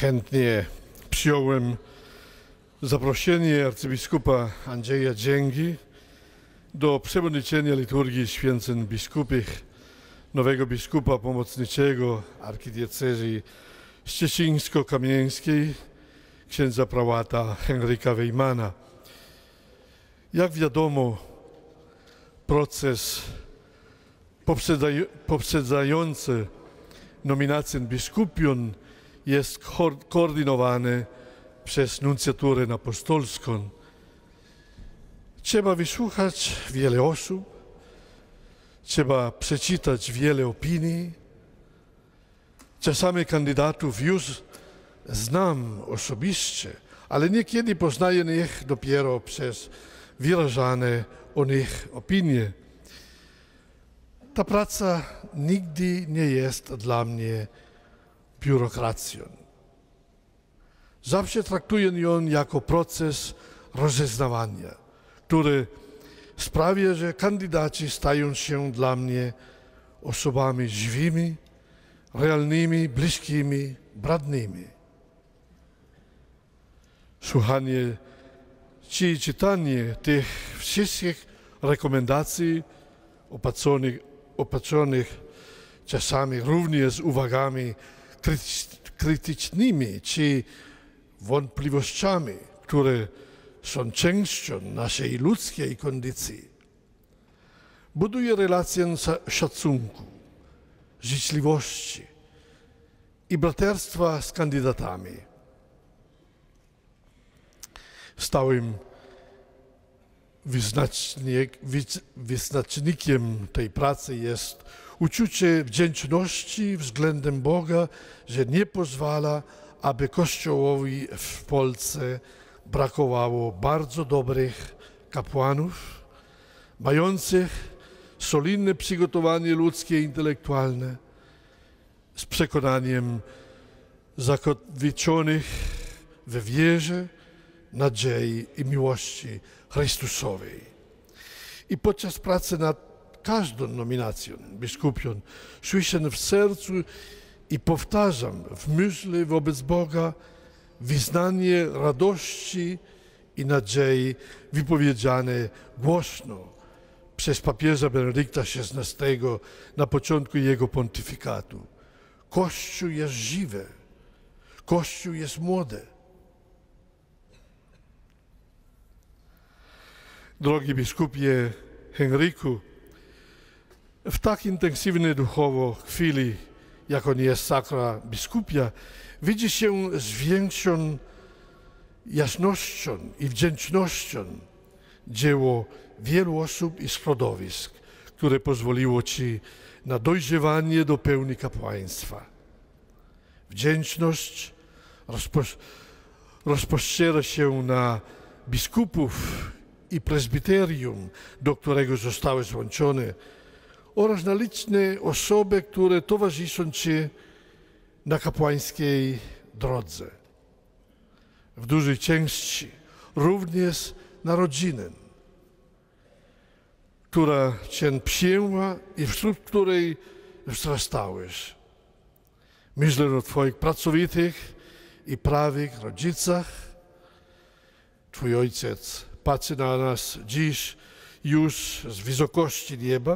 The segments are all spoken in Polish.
Chętnie przyjąłem zaproszenie arcybiskupa Andrzeja Dzięgi do przewodniczenia liturgii święceń biskupich nowego biskupa pomocniczego archidiecezji szczecińsko-kamieńskiej, księdza prałata Henryka Wejmana. Jak wiadomo, proces poprzedzający nominację biskupion jest koordynowany przez nuncjaturę apostolską. Trzeba wysłuchać wiele osób, trzeba przeczytać wiele opinii. Czasami kandydatów już znam osobiście, ale niekiedy poznaję ich dopiero przez wyrażane o nich opinie. Ta praca nigdy nie jest dla mnie biurokracją. Zawsze traktuję ją jako proces rozeznawania, który sprawia, że kandydaci stają się dla mnie osobami żywymi, realnymi, bliskimi, bratnimi. Słuchanie czy czytanie tych wszystkich rekomendacji opatrzonych czasami również z uwagami krytycznymi czy wątpliwościami, które są częścią naszej ludzkiej kondycji, buduje relację szacunku, życzliwości i braterstwa z kandydatami. Stałym wyznacznikiem tej pracy jest uczucie wdzięczności względem Boga, że nie pozwala, aby Kościołowi w Polsce brakowało bardzo dobrych kapłanów, mających solidne przygotowanie ludzkie i intelektualne, z przekonaniem zakotwiczonych we wierze, nadziei i miłości Chrystusowej. I podczas pracy nad każdą nominacją biskupion słyszę w sercu i powtarzam w myśli wobec Boga wyznanie radości i nadziei wypowiedziane głośno przez papieża Benedykta XVI na początku jego pontyfikatu. Kościół jest żywy, Kościół jest młody. Drogi biskupie Henryku, w tak intensywnej duchowo chwili, jaką jest sakra biskupia, widzi się z większą jasnością i wdzięcznością dzieło wielu osób i środowisk, które pozwoliło Ci na dojrzewanie do pełni kapłaństwa. Wdzięczność rozpościera się na biskupów i prezbiterium, do którego zostały złączone, oraz na liczne osoby, które towarzyszą Ci na kapłańskiej drodze. W dużej części również na rodzinę, która Cię przyjęła i wśród której wzrastałeś. Myślę o Twoich pracowitych i prawych rodzicach. Twój ojciec patrzy na nas dziś już z wysokości nieba.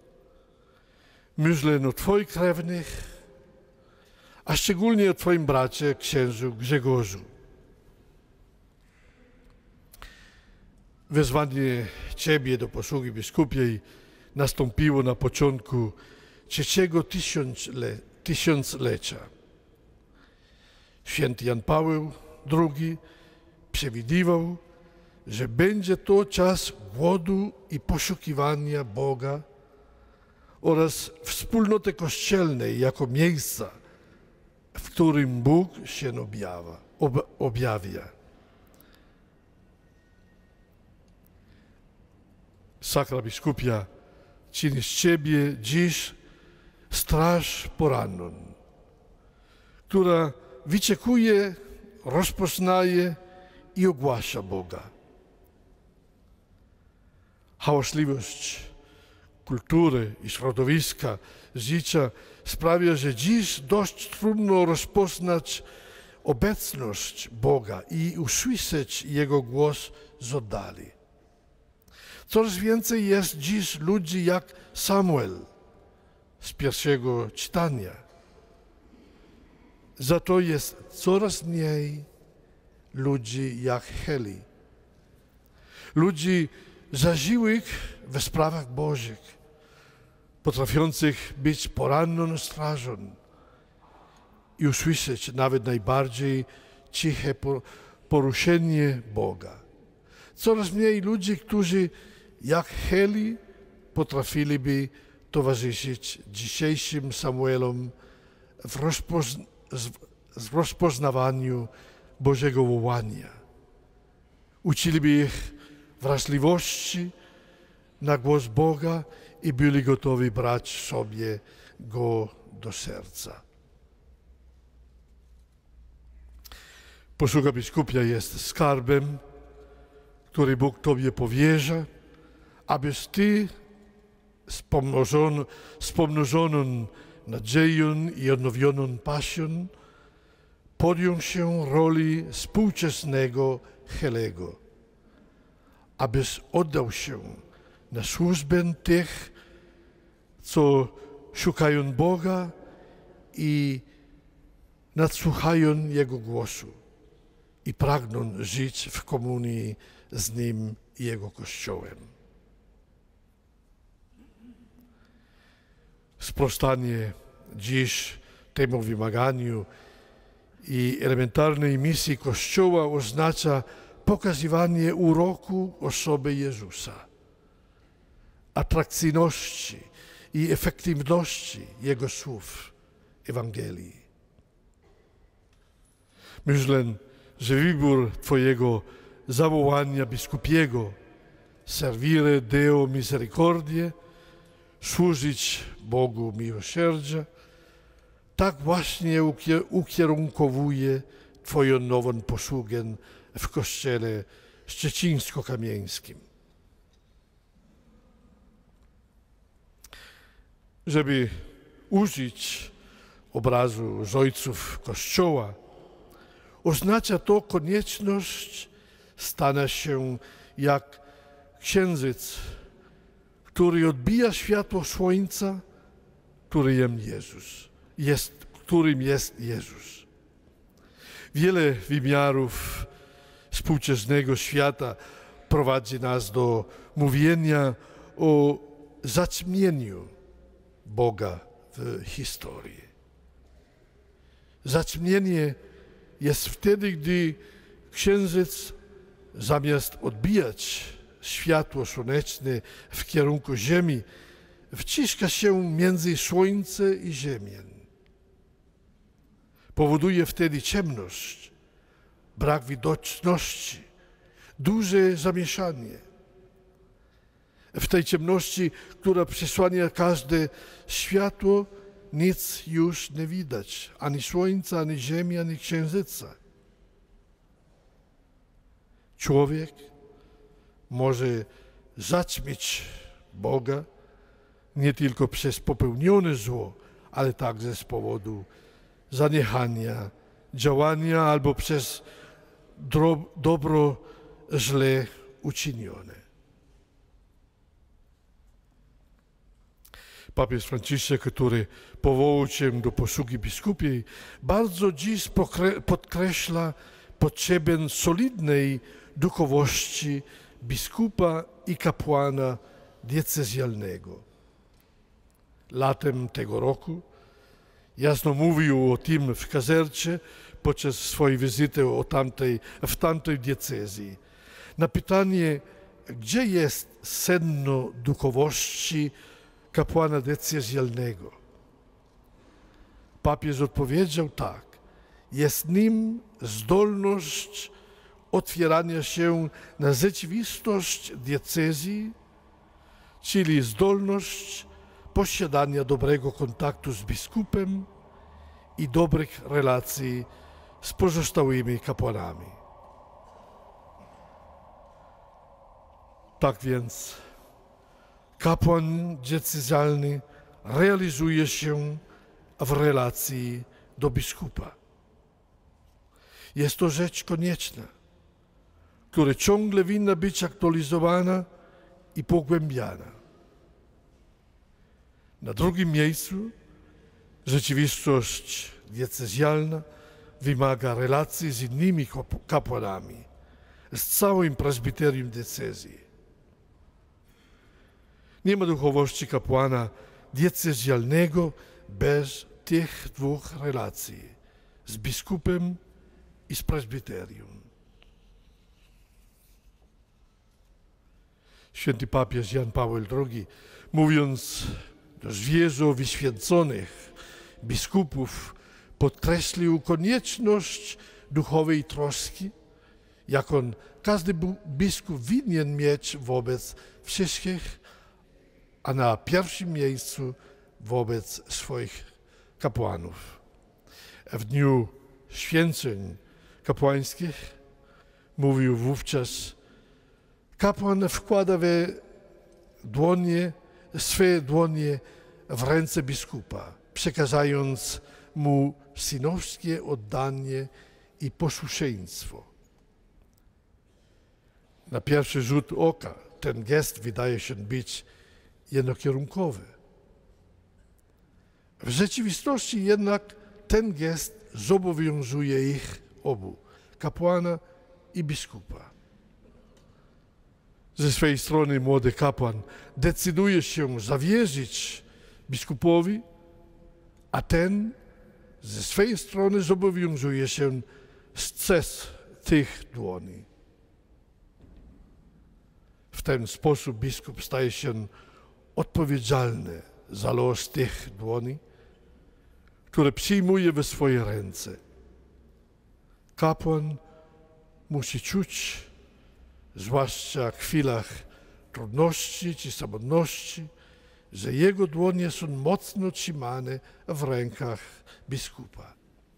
Myślę o Twoich krewnych, a szczególnie o Twoim bracie, księdzu Grzegorzu. Wezwanie Ciebie do posługi biskupiej nastąpiło na początku trzeciego tysiąclecia. Święty Jan Paweł II przewidywał, że będzie to czas głodu i poszukiwania Boga oraz wspólnoty kościelnej jako miejsca, w którym Bóg się objawia. Sakra biskupia czyni z Ciebie dziś straż poranną, która wyczekuje, rozpoznaje i ogłasza Boga. Hałaśliwość kultury i środowiska życia sprawia, że dziś dość trudno rozpoznać obecność Boga i usłyszeć Jego głos z oddali. Coraz więcej jest dziś ludzi jak Samuel z pierwszego czytania. Za to jest coraz mniej ludzi jak Heli. Ludzi zażyłych we sprawach Bożych, potrafiących być poranną strażą i usłyszeć nawet najbardziej ciche poruszenie Boga. Coraz mniej ludzi, którzy jak Heli potrafiliby towarzyszyć dzisiejszym Samuelom w rozpoznawaniu Bożego wołania. Uczyliby ich wrażliwości na głos Boga i byli gotowi brać sobie Go do serca. Posługa biskupia jest skarbem, który Bóg Tobie powierza, abyś Ty z pomnożoną nadzieją i odnowioną pasją podjął się roli współczesnego Helego, abyś oddał się na służbę tych, co szukają Boga i nadsłuchają Jego głosu i pragną żyć w komunii z Nim i Jego Kościołem. Sprostanie dziś temu wymaganiu i elementarnej misji Kościoła oznacza pokazywanie uroku osoby Jezusa, atrakcyjności i efektywności Jego słów Ewangelii. Myślę, że wybór Twojego zawołania biskupiego servire Deo misericordie, służyć Bogu miłosierdzia, tak właśnie ukierunkowuje Twoją nową posługę w Kościele Szczecińsko-Kamieńskim. Żeby użyć obrazu z ojców Kościoła, oznacza to konieczność stania się jak księżyc, który odbija światło słońca, którym jest Jezus. Wiele wymiarów współczesnego świata prowadzi nas do mówienia o zaćmieniu Boga w historii. Zaćmienie jest wtedy, gdy księżyc zamiast odbijać światło słoneczne w kierunku Ziemi, wciska się między Słońce i Ziemię. Powoduje wtedy ciemność, brak widoczności, duże zamieszanie. W tej ciemności, która przesłania każde światło, nic już nie widać, ani słońca, ani ziemi, ani księżyca. Człowiek może zaćmić Boga nie tylko przez popełnione zło, ale także z powodu zaniechania, działania albo przez dobro źle uczynione. Papież Franciszek, który powołał się do posługi biskupiej, bardzo dziś podkreśla potrzebę solidnej duchowości biskupa i kapłana diecezjalnego. Latem tego roku jasno mówił o tym w Kazercie podczas swojej wizyty w tamtej diecezji. Na pytanie, gdzie jest sedno duchowości kapłana diecezjalnego, papież odpowiedział tak: jest nim zdolność otwierania się na rzeczywistość diecezji, czyli zdolność posiadania dobrego kontaktu z biskupem i dobrych relacji z pozostałymi kapłanami. Tak więc kapłan diecezjalny realizuje się w relacji do biskupa. Jest to rzecz konieczna, która ciągle winna być aktualizowana i pogłębiana. Na drugim miejscu rzeczywistość diecezjalna wymaga relacji z innymi kapłanami, z całym prezbiterium diecezji. Nie ma duchowości kapłana diecezjalnego bez tych dwóch relacji, z biskupem i z prezbiterium. Święty papież Jan Paweł II, mówiąc do zwierzo wyświęconych biskupów, podkreślił konieczność duchowej troski, jaką każdy biskup winien mieć wobec wszystkich, a na pierwszym miejscu wobec swoich kapłanów. W dniu święceń kapłańskich mówił wówczas: kapłan wkłada swe dłonie w ręce biskupa, przekazując mu synowskie oddanie i posłuszeństwo. Na pierwszy rzut oka ten gest wydaje się być jednokierunkowy. W rzeczywistości jednak ten gest zobowiązuje ich obu, kapłana i biskupa. Ze swojej strony młody kapłan decyduje się zawierzyć biskupowi, a ten ze swojej strony zobowiązuje się strzec tych dłoni. W ten sposób biskup staje się odpowiedzialny za los tych dłoni, które przyjmuje w swoje ręce. Kapłan musi czuć, zwłaszcza w chwilach trudności czy samotności, że jego dłonie są mocno trzymane w rękach biskupa.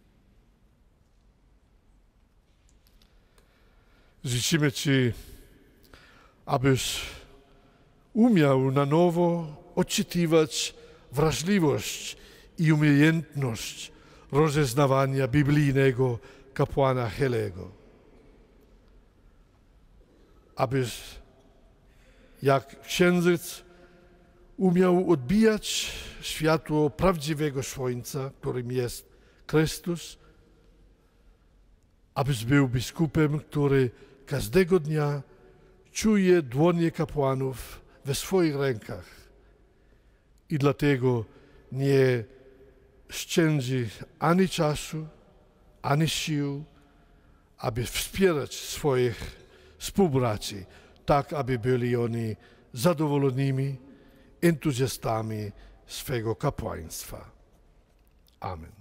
Życzymy Ci, abyś umiał na nowo odczytywać wrażliwość i umiejętność rozeznawania biblijnego kapłana Helego. Abyś jak księżyc umiał odbijać światło prawdziwego słońca, którym jest Chrystus, abyś był biskupem, który każdego dnia czuje dłonie kapłanów we swoich rękach i dlatego nie szczędzi ani czasu, ani sił, aby wspierać swoich współbraci, tak aby byli oni zadowolonymi entuzjastami swego kapłaństwa. Amen.